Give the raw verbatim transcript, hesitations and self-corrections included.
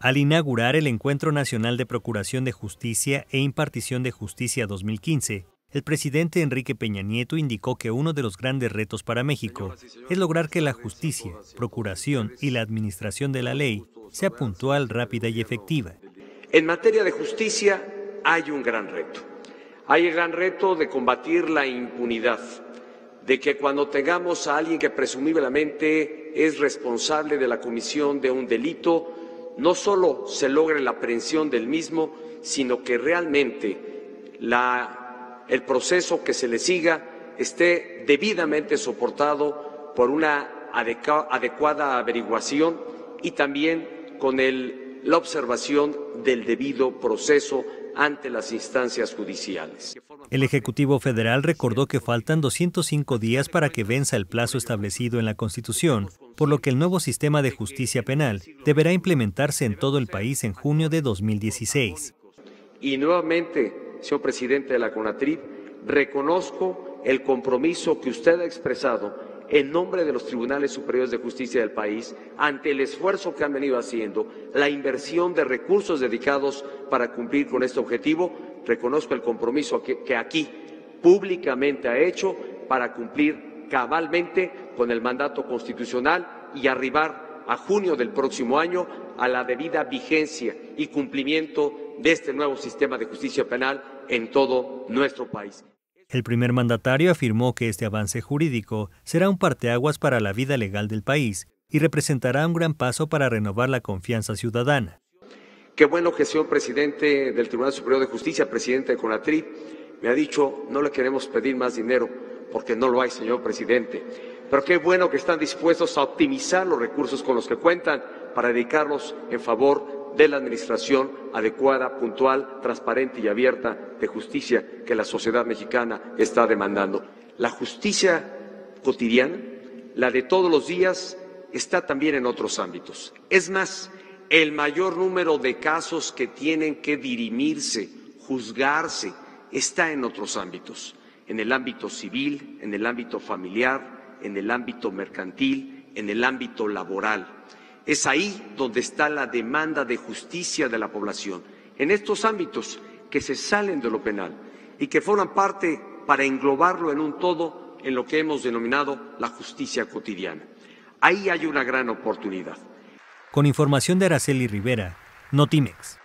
Al inaugurar el Encuentro Nacional de Procuración de Justicia e Impartición de Justicia dos mil quince, el presidente Enrique Peña Nieto indicó que uno de los grandes retos para México es lograr que la justicia, procuración y la administración de la ley sea puntual, rápida y efectiva. En materia de justicia hay un gran reto. Hay el gran reto de combatir la impunidad, de que cuando tengamos a alguien que presumiblemente es responsable de la comisión de un delito, no solo se logre la aprehensión del mismo, sino que realmente la, el proceso que se le siga esté debidamente soportado por una adecu- adecuada averiguación y también con el, la observación del debido proceso ante las instancias judiciales. El Ejecutivo Federal recordó que faltan doscientos cinco días para que venza el plazo establecido en la Constitución, por lo que el nuevo sistema de justicia penal deberá implementarse en todo el país en junio de dos mil dieciséis. Y nuevamente, señor presidente de la CONATRIP, reconozco el compromiso que usted ha expresado en nombre de los tribunales superiores de justicia del país, ante el esfuerzo que han venido haciendo, la inversión de recursos dedicados para cumplir con este objetivo. Reconozco el compromiso que, que aquí públicamente ha hecho para cumplir cabalmente con el mandato constitucional y arribar a junio del próximo año a la debida vigencia y cumplimiento de este nuevo sistema de justicia penal en todo nuestro país. El primer mandatario afirmó que este avance jurídico será un parteaguas para la vida legal del país y representará un gran paso para renovar la confianza ciudadana. Qué bueno que el señor presidente del Tribunal Superior de Justicia, presidente de CONATRIP, me ha dicho, no le queremos pedir más dinero, porque no lo hay, señor presidente. Pero qué bueno que están dispuestos a optimizar los recursos con los que cuentan para dedicarlos en favor de la administración adecuada, puntual, transparente y abierta de justicia que la sociedad mexicana está demandando. La justicia cotidiana, la de todos los días, está también en otros ámbitos. Es más, el mayor número de casos que tienen que dirimirse, juzgarse, está en otros ámbitos, en el ámbito civil, en el ámbito familiar, en el ámbito mercantil, en el ámbito laboral. Es ahí donde está la demanda de justicia de la población, en estos ámbitos que se salen de lo penal y que forman parte para englobarlo en un todo en lo que hemos denominado la justicia cotidiana. Ahí hay una gran oportunidad. Con información de Araceli Rivera, Notimex.